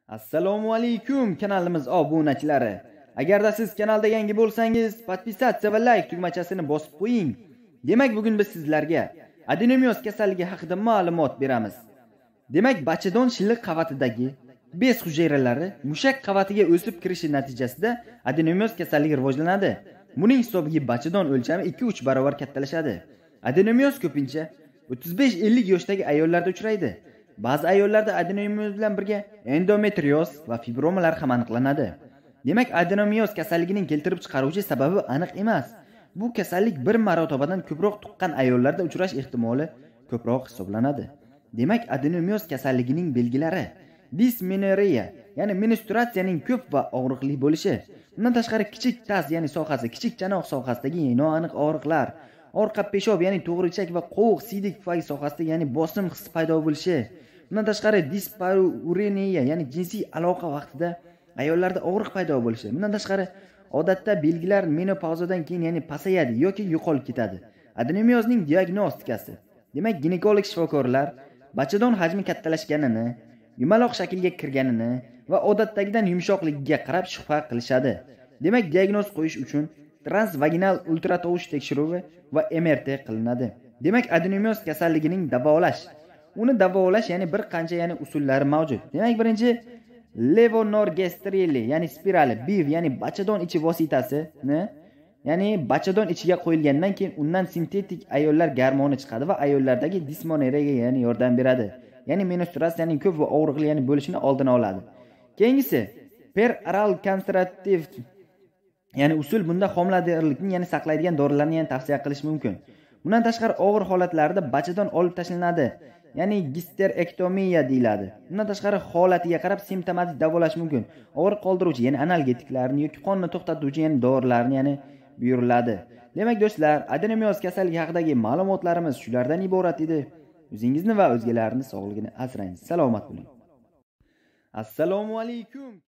Assalomu alaykum kanalimiz obunachilari. Agarda siz kanalda yangi bo'lsangiz, podpisatsiya va like tugmachasini bosib qo'ying. Demak, bugun biz sizlarga adenomiyoz kasalligi haqida ma'lumot beramiz. Demak, bachadon shilliq qavatidagi bez hujayralari mushak qavatiga o'sib kirishi natijasida adenomiyoz kasalligi rivojlanadi. Buning hisobiga bachadon o'lchami 2-3 barobar kattalashadi. Adenomiyoz ko'pincha 35-50 yoshdagi ayollarda uchraydi. Ba'zi ayollarda adenomiyoz bilan birga endometrioz va fibromalar ham aniqlanadi. Demak, adenomiyoz kasalligining keltirib chiqaruvchi sababi aniq emas. Bu kasallik bir marotabadan ko'proq tuqqan ayollarda uchrash ehtimoli ko'proq hisoblanadi. Demak, adenomiyoz kasalligining belgilari: dismenorreya, ya'ni menstruatsiyaning ko'p va og'riqli bo'lishi. Bundan tashqari kichik taz, ya'ni sohasi, kichik chanoq sohasidagi noaniq og'riqlar, orqa peshob, ya'ni to'g'richak va qovuq siydik tufayli sohasida, ya'ni bosim hissi paydo bo'lishi. Bundan tashqari disparureniya, ya'ni jinsiy aloqa vaqtida ayollarda og'riq paydo bo'lishi. Bundan tashqari odatda belgilar menopauzadan keyin, ya'ni pasayadi yoki yo'qolib ketadi. Adenomiyozning diagnostikasi. Demak, ginekolog shifokorlar bachadon hajmi kattalashganini, yumaloq shaklga kirganini va odatdagidan yumshoqligiga qarab shubha qilishadi. Demak, diagnoz qo'yish uchun transvaginal ultratovush tekshiruvi va MRT qilinadi. Demak, adenomiyoz kasalligining davolash. Uni davolash ya'ni bir qancha usullari mavjud. Demak, birinchi levonorgestrelli, ya'ni spirali, BIV, ya'ni bachadon ichi vositasini, ya'ni bachadon ichiga qo'yilgandan keyin undan sintetik ayollar gormoni chiqadi va ayollardagi dismenorreyaga yordam beradi. Ya'ni menstruatsiyaning ko'p va og'riqli bo'lishini oldini oladi. Keyingisi peroral kontraseptiv, ya'ni usul. Bunda homiladorlikni saqlaydigan dorilarni tavsiya qilish mumkin. Bundan tashqari og'ir holatlarda bachadon olib tashlanadi, ya'ni gisterektomiya deyiladi. Bundan tashqari holatiga qarab simptomatik davolash mumkin. Og'riq qoldiruvchi, ya'ni analgetiklarni yoki qonni to'xtatuvchi, dorilarni buyuriladi. Demak do'stlar, adenomiyoz kasalligi haqidagi ma'lumotlarimiz shulardan iborat edi. O'zingizni va o'zgalarning sog'lig'ini asrang. Salomat bo'ling. Assalomu alaykum.